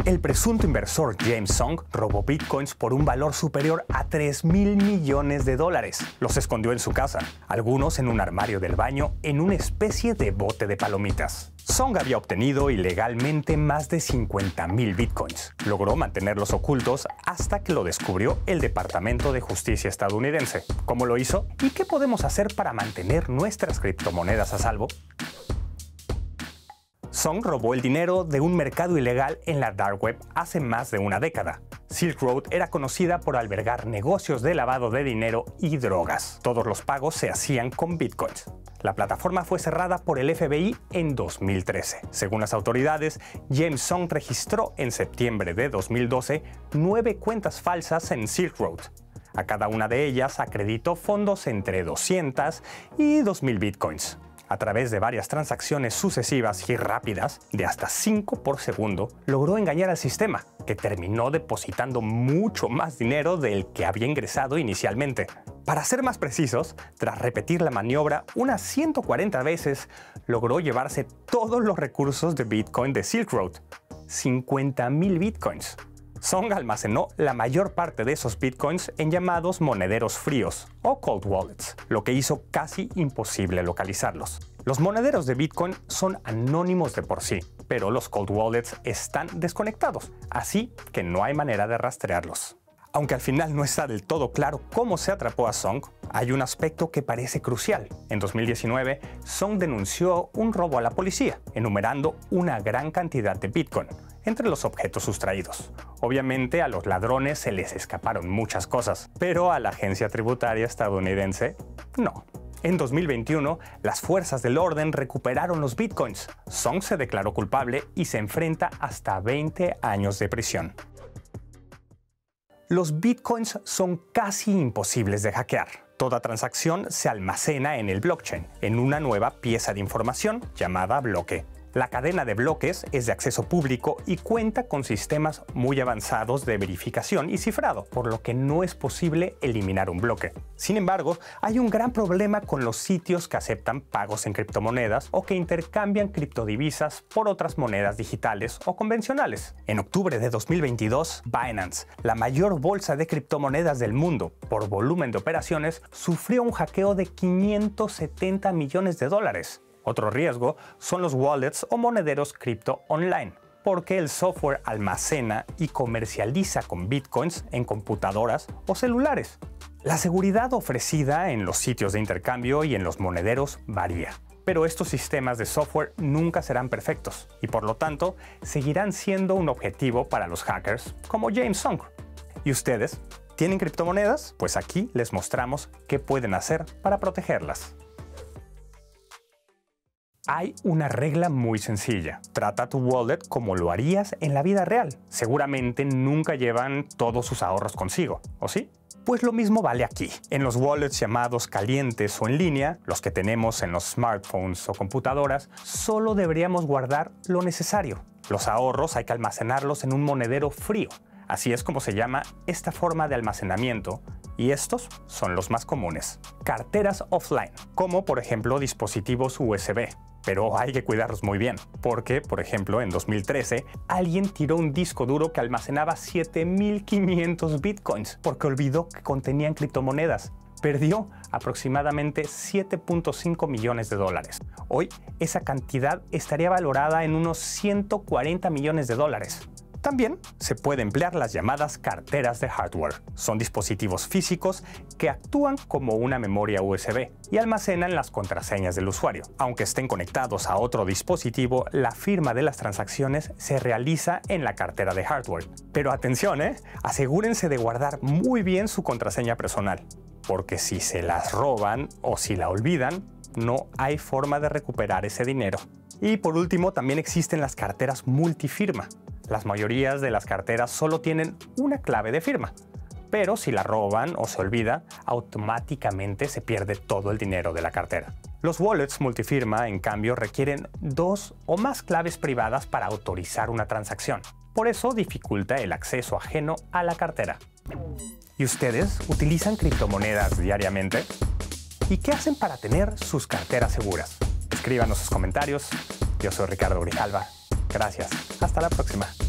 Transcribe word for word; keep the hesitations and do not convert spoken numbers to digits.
El presunto inversor James Song robó bitcoins por un valor superior a tres mil millones de dólares. Los escondió en su casa, algunos en un armario del baño, en una especie de bote de palomitas. Song había obtenido ilegalmente más de cincuenta mil bitcoins. Logró mantenerlos ocultos hasta que lo descubrió el Departamento de Justicia estadounidense. ¿Cómo lo hizo? ¿Y qué podemos hacer para mantener nuestras criptomonedas a salvo? Song robó el dinero de un mercado ilegal en la Dark Web hace más de una década. Silk Road era conocida por albergar negocios de lavado de dinero y drogas. Todos los pagos se hacían con bitcoins. La plataforma fue cerrada por el F B I en dos mil trece. Según las autoridades, James Song registró en septiembre de dos mil doce nueve cuentas falsas en Silk Road. A cada una de ellas acreditó fondos entre doscientos y dos mil bitcoins. A través de varias transacciones sucesivas y rápidas, de hasta cinco por segundo, logró engañar al sistema, que terminó depositando mucho más dinero del que había ingresado inicialmente. Para ser más precisos, tras repetir la maniobra unas ciento cuarenta veces, logró llevarse todos los recursos de Bitcoin de Silk Road, cincuenta mil bitcoins. Song almacenó la mayor parte de esos bitcoins en llamados monederos fríos o cold wallets, lo que hizo casi imposible localizarlos. Los monederos de Bitcoin son anónimos de por sí, pero los cold wallets están desconectados, así que no hay manera de rastrearlos. Aunque al final no está del todo claro cómo se atrapó a Song, hay un aspecto que parece crucial. En dos mil diecinueve, Song denunció un robo a la policía, enumerando una gran cantidad de Bitcoin entre los objetos sustraídos. Obviamente a los ladrones se les escaparon muchas cosas, pero a la agencia tributaria estadounidense no. En dos mil veintiuno, las fuerzas del orden recuperaron los bitcoins. Song se declaró culpable y se enfrenta hasta veinte años de prisión. Los bitcoins son casi imposibles de hackear. Toda transacción se almacena en el blockchain, en una nueva pieza de información llamada bloque. La cadena de bloques es de acceso público y cuenta con sistemas muy avanzados de verificación y cifrado, por lo que no es posible eliminar un bloque. Sin embargo, hay un gran problema con los sitios que aceptan pagos en criptomonedas o que intercambian criptodivisas por otras monedas digitales o convencionales. En octubre de dos mil veintidós, Binance, la mayor bolsa de criptomonedas del mundo por volumen de operaciones, sufrió un hackeo de quinientos setenta millones de dólares. Otro riesgo son los wallets o monederos cripto online, porque el software almacena y comercializa con bitcoins en computadoras o celulares. La seguridad ofrecida en los sitios de intercambio y en los monederos varía, pero estos sistemas de software nunca serán perfectos y por lo tanto seguirán siendo un objetivo para los hackers como James Song. ¿Y ustedes? ¿Tienen criptomonedas? Pues aquí les mostramos qué pueden hacer para protegerlas. Hay una regla muy sencilla. Trata tu wallet como lo harías en la vida real. Seguramente nunca llevan todos sus ahorros consigo, ¿o sí? Pues lo mismo vale aquí. En los wallets llamados calientes o en línea, los que tenemos en los smartphones o computadoras, solo deberíamos guardar lo necesario. Los ahorros hay que almacenarlos en un monedero frío. Así es como se llama esta forma de almacenamiento, y estos son los más comunes. Carteras offline, como por ejemplo dispositivos U S B. Pero hay que cuidarlos muy bien, porque, por ejemplo, en dos mil trece, alguien tiró un disco duro que almacenaba siete mil quinientos bitcoins porque olvidó que contenían criptomonedas. Perdió aproximadamente siete punto cinco millones de dólares. Hoy, esa cantidad estaría valorada en unos ciento cuarenta millones de dólares. También se puede emplear las llamadas carteras de hardware. Son dispositivos físicos que actúan como una memoria U S B y almacenan las contraseñas del usuario. Aunque estén conectados a otro dispositivo, la firma de las transacciones se realiza en la cartera de hardware. Pero atención, ¿eh? Asegúrense de guardar muy bien su contraseña personal, porque si se las roban o si la olvidan, no hay forma de recuperar ese dinero. Y por último, también existen las carteras multifirma. Las mayorías de las carteras solo tienen una clave de firma, pero si la roban o se olvida, automáticamente se pierde todo el dinero de la cartera. Los wallets multifirma, en cambio, requieren dos o más claves privadas para autorizar una transacción. Por eso dificulta el acceso ajeno a la cartera. ¿Y ustedes utilizan criptomonedas diariamente? ¿Y qué hacen para tener sus carteras seguras? Escríbanos sus comentarios. Yo soy Ricardo Grijalva. Gracias. Hasta la próxima.